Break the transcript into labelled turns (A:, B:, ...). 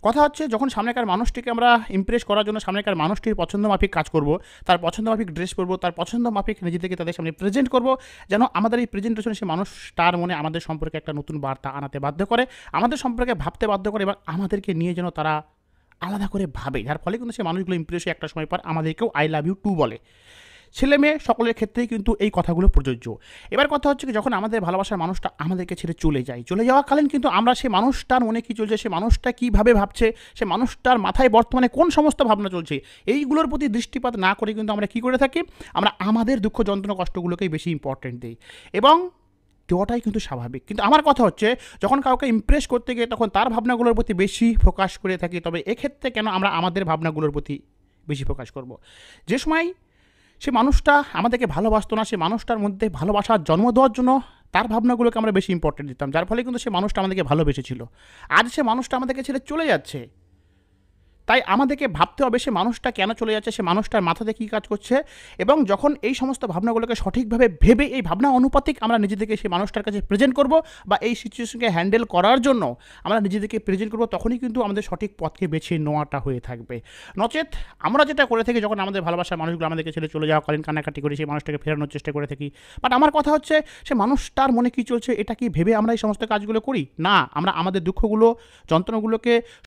A: কথা হচ্ছে যখন সামনেকার মানুষটিকে আমরা ইমপ্রেস করার জন্য সামনেকার মানুষটির পছন্দ মাফিক কাজ করব, তার পছন্দ মাফিক ড্রেস পরবো, তার পছন্দ মাফিক নিজেদেরকে তাদের সামনে প্রেজেন্ট করব, যেন আমাদের এই প্রেজেন্টেশন সে মানুষটার মনে আমাদের সম্পর্কে একটা নতুন বার্তা আনাতে বাধ্য করে, আমাদের সম্পর্কে ভাবতে বাধ্য করে এবং আমাদেরকে নিয়ে যেন তারা আলাদা করে ভাবে, যার ফলে কিন্তু সে মানুষগুলো ইমপ্রেস হয়ে একটা সময় পর আমাদেরকেও আই লাভ ইউ টু বলে। ছেলে মেয়ে সকলের ক্ষেত্রেই কিন্তু এই কথাগুলো প্রযোজ্য। এবার কথা হচ্ছে কি, যখন আমাদের ভালোবাসার মানুষটা আমাদেরকে ছেড়ে চলে যায়, চলে যাওয়াকালীন কিন্তু আমরা সেই মানুষটার মনে কী চলছে, সে মানুষটা কীভাবে ভাবছে, সে মানুষটার মাথায় বর্তমানে কোন সমস্ত ভাবনা চলছে, এইগুলোর প্রতি দৃষ্টিপাত না করে কিন্তু আমরা কী করে থাকি, আমরা আমাদের দুঃখ যন্ত্রণা কষ্টগুলোকেই বেশি ইম্পর্টেন্ট দিই এবং দেওয়াটাই কিন্তু স্বাভাবিক। কিন্তু আমার কথা হচ্ছে, যখন কাউকে ইমপ্রেস করতে গিয়ে তখন তার ভাবনাগুলোর প্রতি বেশি ফোকাস করে থাকি, তবে এক্ষেত্রে কেন আমরা আমাদের ভাবনাগুলোর প্রতি বেশি ফোকাস করব? যে সময় সে মানুষটা আমাদেরকে ভালোবাসতো না, সে মানুষটার মধ্যে ভালোবাসার জন্ম দেওয়ার জন্য তার ভাবনাগুলোকে আমরা বেশি ইম্পর্টেন্ট দিতাম, যার ফলে কিন্তু সে মানুষটা আমাদেরকে ভালোবেসেছিল। আজ সে মানুষটা আমাদেরকে ছেড়ে চলে যাচ্ছে, তাই আমাদেরকে ভাবতে হবে সে মানুষটা কেন চলে যাচ্ছে, সে মানুষটার মাথাতে কী কাজ করছে, এবং যখন এই সমস্ত ভাবনাগুলোকে সঠিকভাবে ভেবে এই ভাবনা অনুপাতিক আমরা নিজেদেরকে সেই মানুষটার কাছে প্রেজেন্ট করব বা এই সিচুয়েশনকে হ্যান্ডেল করার জন্য আমরা নিজেদেরকে প্রেজেন্ট করব, তখনই কিন্তু আমাদের সঠিক পথকে বেছে নেওয়াটা হয়ে থাকবে। নচেত আমরা যেটা করে থাকি, যখন আমাদের ভালোবাসার মানুষগুলো আমাদেরকে ছেড়ে চলে যাওয়াকালীন কান্নাকাটি করে সেই মানুষটাকে ফেরানোর চেষ্টা করে থাকি, বাট আমার কথা হচ্ছে সে মানুষটার মনে কী চলছে এটা কি ভেবে আমরা এই সমস্ত কাজগুলো করি না, আমরা আমাদের দুঃখগুলো যন্ত্রণাগুলোকে